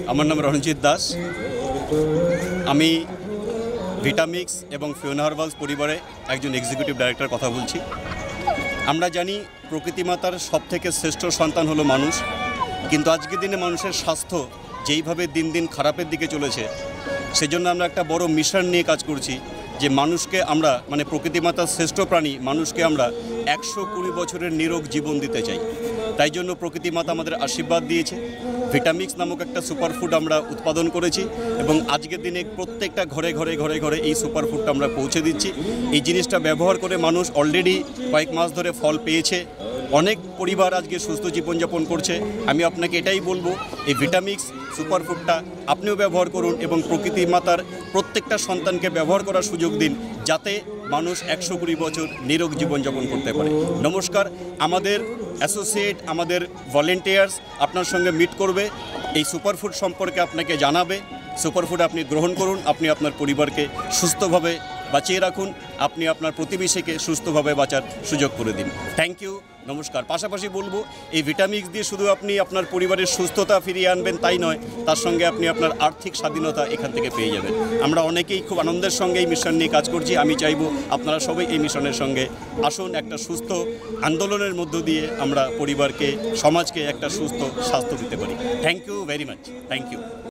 আমার নাম রণজিৎ দাস। আমি ভিটামিক্স এবং ফিওনা হার্বালস পরিবারে একজন এক্সিকিউটিভ ডাইরেক্টর কথা বলছি। আমরা জানি প্রকৃতি মাতার সবথেকে শ্রেষ্ঠ সন্তান হলো মানুষ, কিন্তু আজকের দিনে মানুষের স্বাস্থ্য যেইভাবে দিন দিন খারাপের দিকে চলেছে, সেজন্য আমরা একটা বড় মিশন নিয়ে কাজ করছি যে মানুষকে আমরা প্রকৃতি মাতার শ্রেষ্ঠ প্রাণী মানুষকে আমরা 120 বছরের নিরোগ জীবন দিতে চাই। তাই জন্য প্রকৃতি মাতা আমাদের আশীর্বাদ দিয়েছে। ভিটামিক্স নামক একটা সুপারফুড আমরা উৎপাদন করেছি এবং আজকের দিনে প্রত্যেকটা ঘরে ঘরে ঘরে ঘরে এই সুপারফুডটা আমরা পৌঁছে দিচ্ছি। এই জিনিসটা ব্যবহার করে মানুষ অলরেডি কয়েক মাস ধরে ফল পেয়েছে। অনেক পরিবার আজকে সুস্থ জীবনযাপন করছে। আমি আপনাকে এটাই বলবো, এই ভিটামিক্স সুপারফুডটা আপনিও ব্যবহার করুন এবং প্রকৃতি মাতার প্রত্যেকটা সন্তানকে ব্যবহার করার সুযোগ দিন, যাতে মানুষ 120 বছর নিরোগ জীবনযাপন করতে পারে। নমস্কার। আমাদের অ্যাসোসিয়েট, আমাদের ভলেন্টিয়ার্স আপনার সঙ্গে মিট করবে, এই সুপারফুড সম্পর্কে আপনাকে জানাবে। সুপারফুড আপনি গ্রহণ করুন, আপনি আপনার পরিবারকে সুস্থভাবে বাঁচিয়ে রাখুন, আপনি আপনার প্রতিবেশীকে সুস্থভাবে বাঁচার সুযোগ করে দিন। থ্যাংক ইউ, নমস্কার। পাশাপাশি বলবো, এই ভিটামিক্স দিয়ে শুধু আপনি আপনার পরিবারের সুস্থতা ফিরিয়ে আনবেন তাই নয়, তার সঙ্গে আপনি আপনার আর্থিক স্বাধীনতা এখান থেকে পেয়ে যাবেন। আমরা অনেকেই খুব আনন্দের সঙ্গে এই মিশন নিয়ে কাজ করছি। আমি চাইবো আপনারা সবাই এই মিশনের সঙ্গে আসুন। একটা সুস্থ আন্দোলনের মধ্য দিয়ে আমরা পরিবারকে, সমাজকে একটা সুস্থ স্বাস্থ্য দিতে পারি। Thank you very much. Thank you.